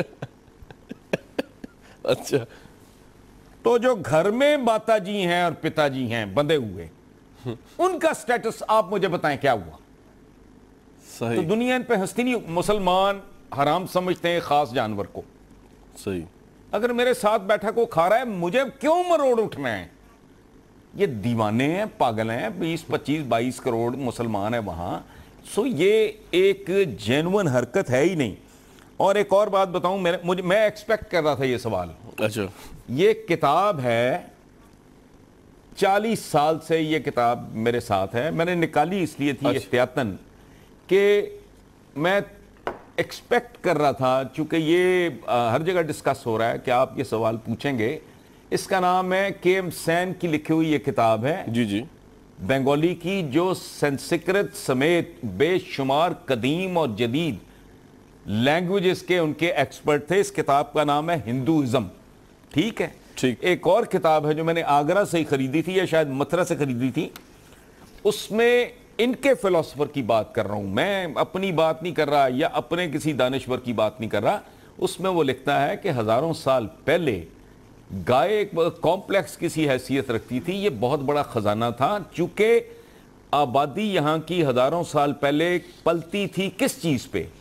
اچھا, تو جو گھر میں ماتا جی ہیں اور پتا جی ہیں بندے ہوئے, ان کا سٹیٹس آپ مجھے بتائیں کیا ہوا؟ تو دنیا ان پہ ہستی نہیں. مسلمان حرام سمجھتے ہیں خاص جانور کو. صحیح. اگر میرے ساتھ بیٹھا کو کھا رہا ہے, مجھے کیوں مروڑ اٹھنا ہے؟ یہ دیوانے ہیں, پاگل ہیں. بیس پچیس بائیس کروڑ مسلمان ہیں وہاں. سو یہ ایک جینون حرکت ہے ہی نہیں. اور ایک اور بات بتاؤں, مجھے میں ایکسپیکٹ کر رہا تھا یہ سوال. اچھا. یہ کتاب ہے, چالیس سال سے یہ کتاب میرے ساتھ ہے. میں نے نکالی اس لیے تھی احتیاطاً کہ میں ایکسپیکٹ کر رہا تھا, چونکہ یہ ہر جگہ ڈسکس ہو رہا ہے کہ آپ یہ سوال پوچھیں گے. اس کا نام ہے کے ایم سین کی لکھی ہوئی یہ کتاب ہے, جی جی, بنگالی کی, جو سنسکرت سمیت بے شمار قدیم اور جدید لینگویجز کے ان کے ایکسپرٹ تھے. اس کتاب کا نام ہے ہندوازم. ٹھیک ہے. ٹھیک. ایک اور کتاب ہے جو میں نے آگرہ سے ہی خریدی تھی یا شاید متھرا سے خریدی تھی, اس میں ان کے فلسفر کی بات کر رہا ہوں, میں اپنی بات نہیں کر رہا یا اپنے کسی دانشور کی بات نہیں کر رہا. اس میں وہ لکھتا ہے کہ ہزاروں سال پہلے گائے ایک کمپلیکس کسی حیثیت رکھتی تھی, یہ بہت بڑا خزانہ تھا, چونکہ آبادی یہاں کی ہزاروں سال پہلے پلتی تھی کس چیز پہ؟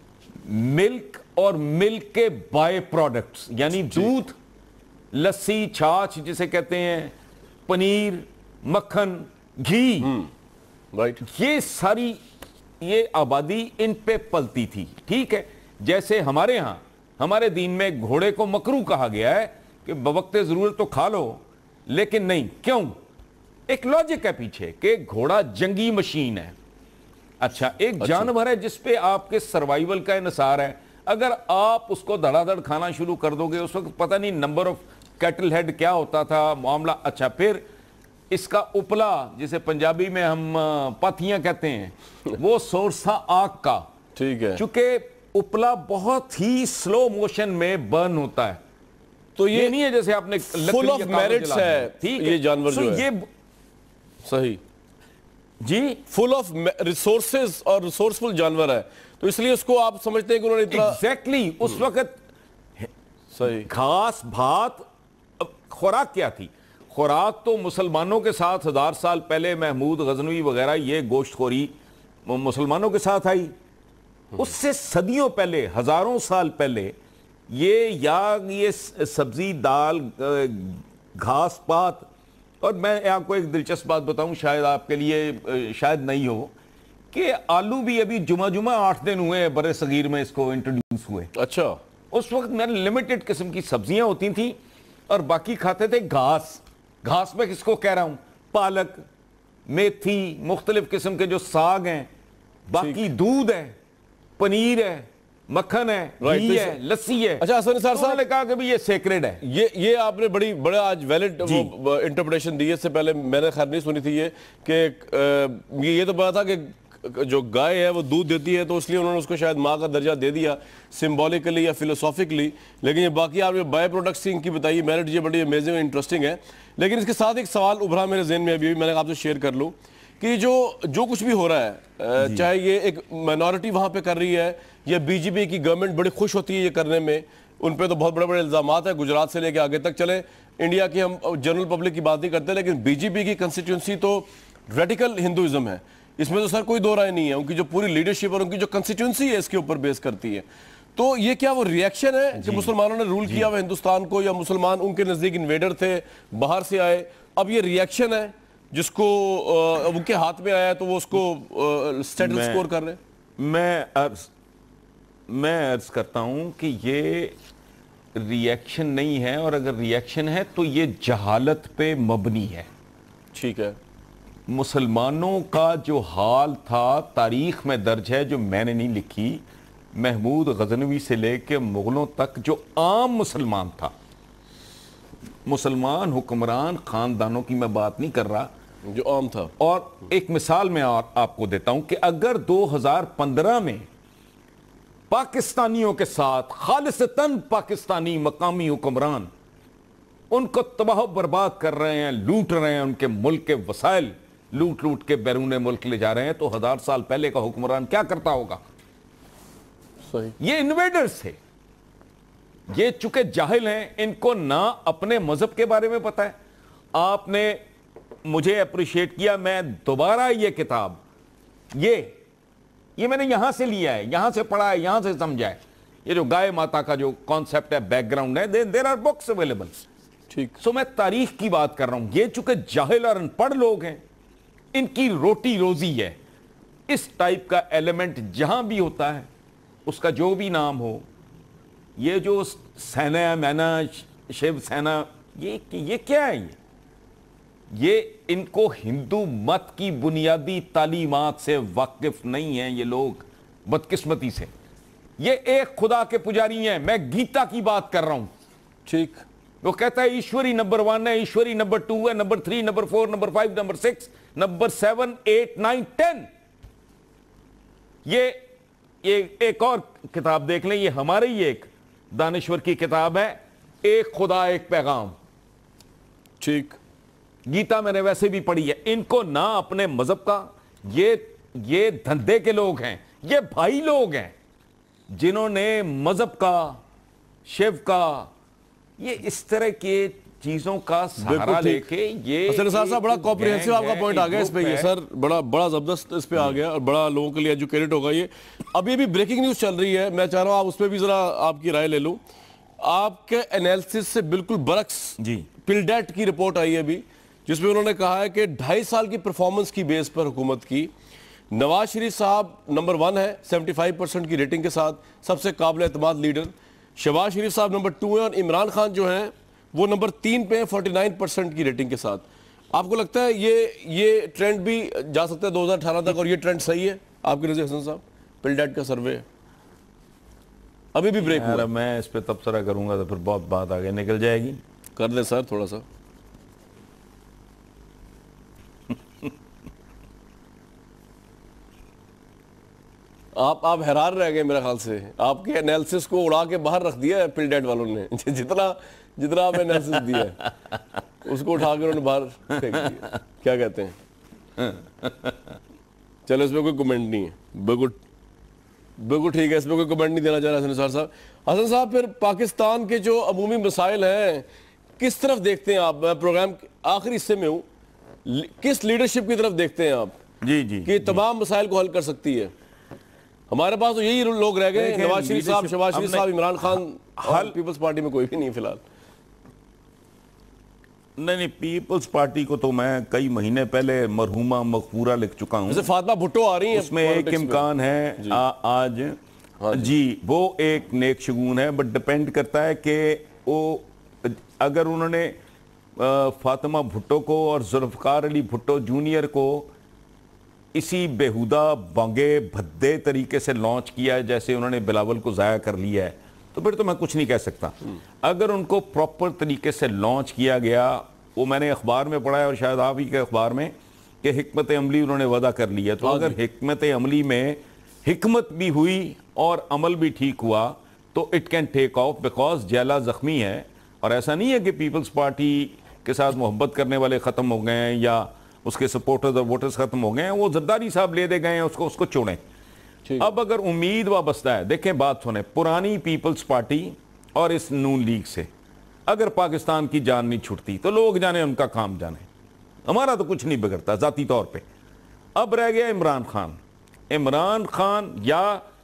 ملک اور ملک کے بائی پروڈکٹس, یعنی دودھ, لسی, چھاچھ جسے کہتے ہیں, پنیر, مکھن, گھی, رائٹ, یہ ساری یہ آبادی ان پہ پلتی تھی. ٹھیک ہے. جیسے ہمارے ہاں ہمارے دین میں گھوڑے کو مکرو کہا گیا ہے کہ بوقت ضرورت تو کھا لو, لیکن نہیں. کیوں؟ ایک لاجک ہے پیچھے کہ گھوڑا جنگی مشین ہے. اچھا, ایک جانور ہے جس پہ آپ کے سروائیول کا انحصار ہے. اگر آپ اس کو دھڑا دھڑ کھانا شروع کر دو گے, اس وقت پتہ نہیں نمبر آف کیٹل ہیڈ کیا ہوتا تھا معاملہ. اچھا, پھر اس کا اپلا جسے پنجابی میں ہم پاتھیاں کہتے ہیں, وہ سورس تھا آگ کا. ٹھیک ہے. چونکہ اپلا بہت ہی سلو موشن میں برن ہوتا ہے, تو یہ نہیں ہے جیسے آپ نے فل آف میرٹس ہے یہ جانور جو ہے. صحیح جی, فل آف ریسورسز اور ریسورسفل جانور ہے, تو اس لیے اس کو آپ سمجھتے ہیں کہ انہوں نے اتنا ایگزیکٹلی اس وقت صحیح گھاس بھات. خوراک کیا تھی؟ خوراک تو مسلمانوں کے ساتھ ہزار سال پہلے محمود غزنوی وغیرہ یہ گوشت خوری مسلمانوں کے ساتھ آئی. اس سے صدیوں پہلے, ہزاروں سال پہلے یہ یا یہ سبزی, دال, گھاس پات. اور میں آپ کو ایک دلچسپ بات بتاؤں, شاید آپ کے لیے شاید نہیں ہو, کہ آلو بھی ابھی جمعہ جمعہ آٹھ دن ہوئے بر صغیر میں اس کو انٹروڈیوس ہوئے. اچھا. اس وقت میں لمیٹڈ قسم کی سبزیاں ہوتی تھیں اور باقی کھاتے تھے گھاس. گھاس میں کس کو کہہ رہا ہوں؟ پالک, میتھی, مختلف قسم کے جو ساگ ہیں, باقی دودھ ہے, پنیر ہے, مکھن ہے, گھی ہے, لسی ہے. اچھا حسن نثار صاحب نے کہا کہ یہ سیکریڈ ہے. یہ یہ آپ نے بڑی بڑا آج ویلڈ انٹرپریٹیشن دی ہے. اس سے پہلے میں نے خیر نہیں سنی تھی یہ کہ یہ تو پتا تھا کہ جو گائے ہے وہ دودھ دیتی ہے, تو اس لیے انہوں نے اس کو شاید ماں کا درجہ دے دیا سمبولیکلی یا فلسافکلی. لیکن یہ باقی آپ نے بائی پروڈکٹس کی ان کی بتائی میرٹ, یہ بڑی امیزنگ اور انٹرسٹنگ ہے. لیکن اس کے ساتھ ایک سوال ابھرا میرے ذہن میں, ابھی میں نے آپ سے شیئر کر لوں کہ جو جو کچھ بھی ہو رہا ہے, چاہے یہ ایک مائنورٹی وہاں پہ کر رہی ہے یا بی جے پی کی گورنمنٹ بڑی خوش ہوتی ہے یہ کرنے میں, ان پہ تو بہت بڑے بڑے الزامات ہیں گجرات سے لے کے آگے تک. چلے انڈیا کی ہم جنرل پبلک کی بات نہیں کرتے, لیکن بی جے پی کی کنسٹیٹیوئنسی تو ریڈیکل ہندوازم ہے. اس میں تو سر کوئی دو رائے نہیں ہے, ان کی جو پوری لیڈرشپ اور ان کی جو کنسٹیٹیوئنسی ہے اس کے اوپر بیس کرتی ہے. تو یہ کیا وہ ریئیکشن ہے کہ مسلمانوں نے رول کیا ہوا ہندوستان کو, یا مسلمان ان کے نزدیک انویڈر تھے, باہر سے آئے, اب یہ ریئیکشن ہے جس کو ان کے ہاتھ میں آیا تو وہ اس کو سٹیٹل سکور کر رہے ہیں؟ میں عرض میں عرض کرتا ہوں کہ یہ ریئیکشن نہیں ہے, اور اگر ریئیکشن ہے تو یہ جہالت پہ مبنی ہے. ٹھیک ہے. مسلمانوں کا جو حال تھا تاریخ میں درج ہے, جو میں نے نہیں لکھی, محمود غزنوی سے لے کے مغلوں تک جو عام مسلمان تھا, مسلمان حکمران خاندانوں کی میں بات نہیں کر رہا, جو عام تھا. اور ایک مثال میں آپ کو دیتا ہوں کہ اگر دو ہزار پندرہ میں پاکستانیوں کے ساتھ خالصتاً پاکستانی مقامی حکمران ان کو تباہ و برباد کر رہے ہیں, لوٹ رہے ہیں, ان کے ملک کے وسائل لوٹ لوٹ کے بیرون ملک لے جا رہے ہیں, تو ہزار سال پہلے کا حکمران کیا کرتا ہوگا؟ صحیح. یہ انویڈرز تھے, یہ چونکہ جاہل ہیں, ان کو نہ اپنے مذہب کے بارے میں پتہ ہے. آپ نے مجھے اپریشیٹ کیا, میں دوبارہ یہ کتاب یہ یہ میں نے یہاں سے لیا ہے, یہاں سے پڑھا ہے, یہاں سے سمجھا ہے. یہ جو گائے ماتا کا جو کانسیپٹ ہے, بیک گراؤنڈ ہے, دیر آر بکس اویلیبل. ٹھیک. سو میں تاریخ کی بات کر رہا ہوں. یہ چونکہ جاہل اور ان پڑھ لوگ ہیں, ان کی روٹی روزی ہے. اس ٹائپ کا ایلیمنٹ جہاں بھی ہوتا ہے, اس کا جو بھی نام ہو, یہ جو سینا مینا شیو سینا, یہ یہ کیا ہے؟ یہ یہ ان کو ہندو مت کی بنیادی تعلیمات سے واقف نہیں ہیں یہ لوگ, بدقسمتی سے. یہ ایک خدا کے پجاری ہیں. میں گیتا کی بات کر رہا ہوں. ٹھیک. وہ کہتا ہے ایشوری نمبر ون ہے, ایشوری نمبر ٹو ہے, number three, number four, number five, number six, number seven, eight, nine, ten. یہ ایک اور کتاب دیکھ لیں, یہ ہمارے ہی ایک دانشور کی کتاب ہے, ایک خدا ایک پیغام. ٹھیک, گیتا میں نے ویسے بھی پڑھی ہے. ان کو نہ اپنے مذہب کا, یہ یہ دھندے کے لوگ ہیں, یہ بھائی لوگ ہیں جنہوں نے مذہب کا, شیو کا, یہ اس طرح کے چیزوں کا سہارا لے کے یہ حسن نثار صاحب بڑا کمپریہنسو آپ کا پوائنٹ آ گیا اس پہ, یہ سر بڑا بڑا زبردست اس پہ آ گیا اور بڑا لوگوں کے لیے ایجوکیٹڈ ہوگا یہ. ابھی ابھی بریکنگ نیوز چل رہی ہے, میں چاہ رہا ہوں آپ اس پہ بھی ذرا آپ کی رائے لے لوں. آپ کے انالیسس سے بالکل برعکس جی پلڈیٹ کی رپورٹ آئی ہے ابھی, جس میں انہوں نے کہا ہے کہ ڈھائی سال کی پرفارمنس کی بیس پر حکومت کی نواز شریف صاحب نمبر ون ہے سیونٹی فائیو پرسنٹ کی ریٹنگ کے ساتھ, سب سے قابل اعتماد لیڈر. شہباز شریف صاحب نمبر ٹو ہیں, اور عمران خان جو ہیں وہ نمبر تین پہ ہیں فورٹی نائن پرسنٹ کی ریٹنگ کے ساتھ. آپ کو لگتا ہے یہ یہ ٹرینڈ بھی جا سکتا ہے دو ہزار اٹھارہ تک, اور یہ ٹرینڈ صحیح ہے آپ کی نظر حسن صاحب؟ پلڈیٹ کا سروے ابھی بھی بریک ہوا. میں اس پہ تبصرہ کروں گا تو پھر بہت بات آگے نکل جائے گی. کر دیں سر تھوڑا سا. آپ آپ حیران رہ گئے میرے خیال سے, آپ کے انالیسس کو اڑا کے باہر رکھ دیا ہے پلڈیٹ والوں نے. جتنا جتنا آپ انالیسس دیا ہے اس کو اٹھا کے انہوں نے باہر پھینک دیا. کیا کہتے ہیں؟ چلو اس پہ کوئی کمنٹ نہیں ہے, بالکل بالکل ٹھیک ہے, اس پہ کوئی کمنٹ نہیں دینا چاہ رہا حسن نثار صاحب. حسن صاحب پھر پاکستان کے جو عمومی مسائل ہیں کس طرف دیکھتے ہیں آپ؟ میں پروگرام آخری حصے میں ہوں, کس لیڈرشپ کی طرف دیکھتے ہیں آپ جی جی کہ تمام مسائل کو حل کر سکتی ہے؟ ہمارے پاس تو یہی لوگ رہ گئے, نواز شریف صاحب, شہباز شریف صاحب, عمران خان, اور پیپلز پارٹی میں کوئی بھی نہیں فی الحال. نہیں نہیں پیپلز پارٹی کو تو میں کئی مہینے پہلے مرحومہ مغفورہ لکھ چکا ہوں. جیسے فاطمہ بھٹو آ رہی ہیں, اس میں ایک امکان ہے آج جی وہ ایک نیک شگون ہے, بٹ ڈپینڈ کرتا ہے کہ وہ اگر انہوں نے فاطمہ بھٹو کو اور ذوالفقار علی بھٹو جونیئر کو اسی بےہودہ بانگے بھدے طریقے سے لانچ کیا ہے جیسے انہوں نے بلاول کو ضائع کر لیا ہے, تو پھر تو میں کچھ نہیں کہہ سکتا. اگر ان کو پراپر طریقے سے لانچ کیا گیا, وہ میں نے اخبار میں پڑھا ہے اور شاید آپ ہی کے اخبار میں, کہ حکمت عملی انہوں نے وعدہ کر لی ہے, تو اگر حکمت عملی میں حکمت بھی ہوئی اور عمل بھی ٹھیک ہوا تو it can take off, because جیلا زخمی ہے. اور ایسا نہیں ہے کہ پیپلز پارٹی کے ساتھ محبت کرنے والے ختم ہو گئے ہیں یا اس کے سپورٹرز اور ووٹرز ختم ہو گئے ہیں, وہ زرداری صاحب لے دے گئے ہیں, اس کو اس کو چھوڑیں. اب اگر امید وابستہ ہے, دیکھیں بات سنیں, پرانی پیپلز پارٹی اور اس نون لیگ سے اگر پاکستان کی جان نہیں چھٹتی تو لوگ جانے ان کا کام جانے, ہمارا تو کچھ نہیں بگڑتا ذاتی طور پہ. اب رہ گیا عمران خان. عمران خان یا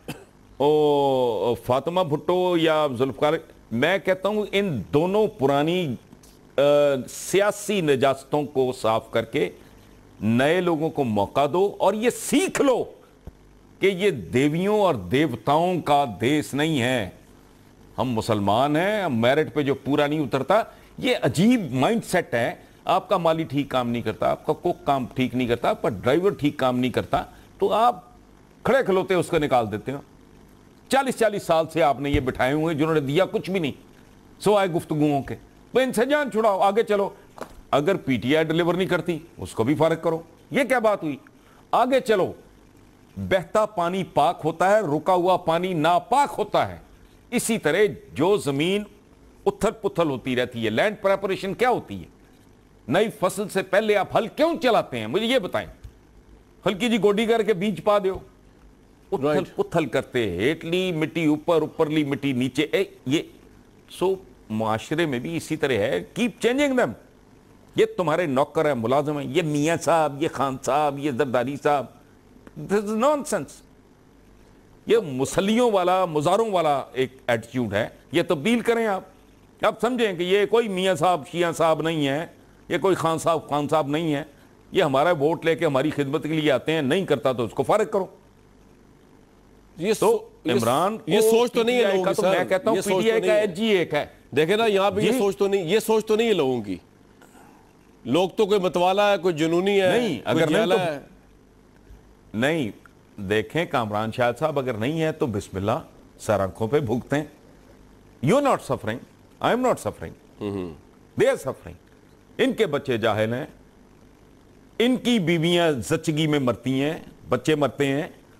او فاطمہ بھٹو یا ذوالفقار, میں کہتا ہوں ان دونوں پرانی سیاسی نجاستوں کو صاف کر کے نئے لوگوں کو موقع دو, اور یہ سیکھ لو کہ یہ دیویوں اور دیوتاؤں کا دیس نہیں ہے. ہم مسلمان ہیں, میرٹ پہ جو پورا نہیں اترتا, یہ عجیب مائنڈ سیٹ ہے. آپ کا مالی ٹھیک کام نہیں کرتا, آپ کا کوک کام ٹھیک نہیں کرتا, آپ کا ڈرائیور ٹھیک کام نہیں کرتا, تو آپ کھڑے کھلوتے اس کو نکال دیتے ہو. چالیس چالیس سال سے آپ نے یہ بٹھائے ہوئے جنہوں نے دیا کچھ بھی نہیں سوائے گفتگوؤں کے. تو ان سے جان چھڑاؤ, آگے چلو. اگر پی ٹی آئی ڈیلیور نہیں کرتی اس کو بھی فارغ کرو. یہ کیا بات ہوئی؟ آگے چلو. بہتا پانی پاک ہوتا ہے, رکا ہوا پانی ناپاک ہوتا ہے. اسی طرح جو زمین اتھل پتھل ہوتی رہتی ہے, لینڈ پریپریشن کیا ہوتی ہے؟ نئی فصل سے پہلے آپ ہل کیوں چلاتے ہیں؟ مجھے یہ بتائیں. ہلکی جی گوڈی کر کے بیج پا دیو, اتھل پتھل کرتے, ہیٹلی مٹی اوپر, اوپرلی مٹی نیچے. اے یہ سو معاشرے میں بھی اسی طرح ہے. Keep changing them. یہ تمہارے نوکر ہے, ملازم ہے, یہ میاں صاحب, یہ خان صاحب, یہ زرداری صاحب. This is nonsense. یہ مسلیوں والا, مزاروں والا ایک ایٹیٹیوڈ ہے. یہ تبدیل کریں آپ. آپ سمجھیں کہ یہ کوئی میاں صاحب شیعہ صاحب نہیں ہے, یہ کوئی خان صاحب خان صاحب نہیں ہے. یہ ہمارا ووٹ لے کے ہماری خدمت کے لیے آتے ہیں, نہیں کرتا تو اس کو فارغ کرو. یہ تو عمران یہ سوچ تو نہیں ہے لوگوں کی. میں کہتا ہوں پی ٹی آئی کا ایج جی ایک ہے. دیکھیں نا یہاں پہ یہ سوچ تو نہیں, یہ سوچ تو نہیں ہے لوگوں کی. لوگ تو کوئی متوالا ہے, کوئی جنونی ہے, نہیں اگر نہیں تو نہیں. دیکھیں کامران شاہد صاحب اگر نہیں ہے تو بسم اللہ, سر آنکھوں پہ بھوگتے ہیں. You are not suffering, I am not suffering, they are suffering. ان کے بچے جاہل ہیں, ان کی بیویاں زچگی میں مرتی ہیں, بچے مرتے ہیں.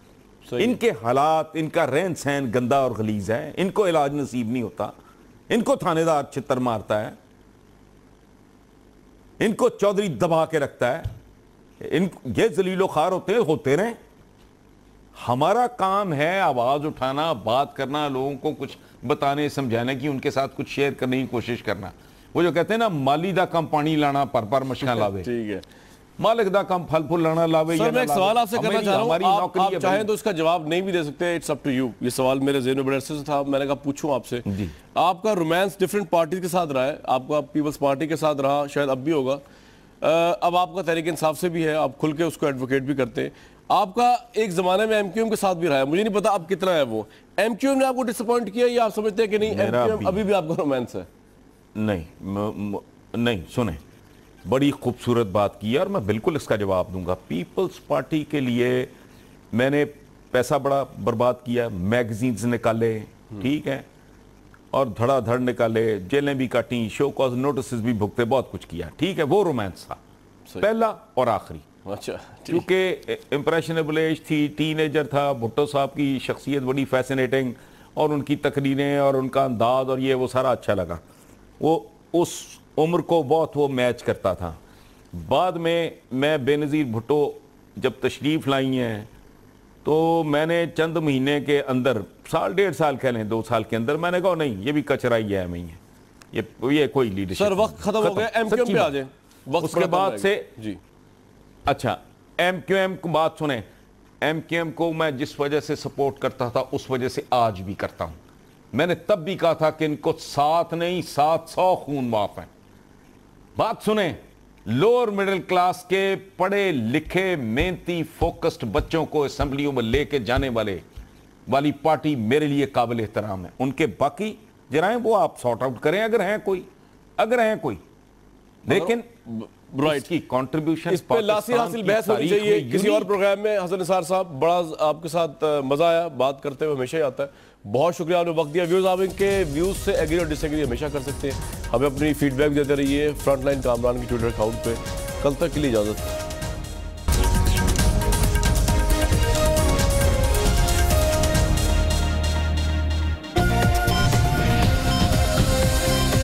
ان کے حالات، ان کا رہن سہن گندا اور غلیظ ہے، ان کو علاج نصیب نہیں ہوتا، ان کو تھانے دار چھتر مارتا ہے، ان کو چودھری دبا کے رکھتا ہے، ان یہ ذلیل و خوار ہوتے ہیں، ہوتے رہیں۔ ہمارا کام ہے آواز اٹھانا، بات کرنا، لوگوں کو کچھ بتانے سمجھانے کی، ان کے ساتھ کچھ شیئر کرنے کی کوشش کرنا۔ وہ جو کہتے ہیں نا مالی دا کم پانی لانا پر پر مشکاں لاوے، ٹھیک ہے، مالک دا کم پھل پھل لانا لاوے۔ سر میں ایک سوال آپ سے کرنا چاہ رہا ہوں، آپ آپ چاہیں تو اس کا جواب نہیں بھی دے سکتے، اٹس اپ ٹو یو۔ یہ سوال میرے ذہن میں بڑے عرصے سے تھا، میں نے کہا پوچھوں آپ سے۔ آپ کا رومانس ڈفرینٹ پارٹیز کے ساتھ رہا ہے، آپ کا پیپلز پارٹی کے ساتھ رہا، شاید اب بھی ہوگا، اب آپ کا تحریک انصاف سے بھی ہے، آپ کھل کے اس کو ایڈوکیٹ بھی کرتے ہیں۔ آپ کا ایک زمانے میں ایم کیو ایم کے ساتھ بھی رہا ہے، مجھے نہیں پتا اب کتنا ہے وہ۔ ایم کیو ایم نے آپ کو ڈس اپوائنٹ کیا یا آپ سمجھتے ہیں کہ نہیں ایم کیو ایم ابھی بھی آپ کا رومانس ہے؟ نہیں نہیں، سنیں، بڑی خوبصورت بات کی ہے اور میں بالکل اس کا جواب دوں گا۔ پیپلز پارٹی کے لیے میں نے پیسہ بڑا برباد کیا، میگزینز نکالے، ٹھیک ہے، اور دھڑا دھڑ نکالے، جیلیں بھی کاٹیں، شو کاز نوٹسز بھی بھگتے، بہت کچھ کیا، ٹھیک ہے، وہ رومانس تھا پہلا اور آخری۔ اچھا، کیونکہ امپریشنیبل ایج تھی، ٹین ایجر تھا، بھٹو صاحب کی شخصیت بڑی فیسنیٹنگ، اور ان کی تقریریں اور ان کا انداز اور یہ وہ سارا اچھا لگا، وہ اس عمر کو بہت وہ میچ کرتا تھا۔ بعد میں میں بے نظیر بھٹو جب تشریف لائی ہیں تو میں نے چند مہینے کے اندر، سال ڈیڑھ سال کہہ لیں، دو سال کے اندر، میں نے کہا نہیں یہ بھی کچرا ہی ہے، میں یہ یہ کوئی لیڈرشپ۔ سر وقت ختم ہو گیا، ایم کیو ایم پہ آ جائیں۔ اس کے بعد سے جی اچھا ایم کیو ایم کو بات سنیں، ایم کیو ایم کو میں جس وجہ سے سپورٹ کرتا تھا اس وجہ سے آج بھی کرتا ہوں۔ میں نے تب بھی کہا تھا کہ ان کو سات نہیں سات سو خون معاف ہیں۔ بات سنیں، لوور مڈل کلاس کے پڑھے لکھے محنتی فوکسڈ بچوں کو اسمبلیوں میں لے کے جانے والے والی پارٹی میرے لیے قابل احترام ہے۔ ان کے باقی جرائم وہ آپ سارٹ آؤٹ کریں اگر ہیں کوئی، اگر ہیں کوئی، لیکن اس کی کنٹریبیوشن اس پہ لاسی حاصل بحث ہونی چاہیے کسی اور پروگرام میں۔ حسن نثار صاحب، بڑا آپ کے ساتھ مزہ آیا، بات کرتے ہوئے ہمیشہ ہی آتا ہے، بہت شکریہ آپ نے وقت دیا۔ ویوز آپ ان کے ویوز سے ایگری اور ڈس ایگری ہمیشہ کر سکتے ہیں، ہمیں اپنی فیڈ بیک دیتے رہیے فرنٹ لائن کامران کی ٹویٹر اکاؤنٹ پہ۔ کل تک کے لیے اجازت۔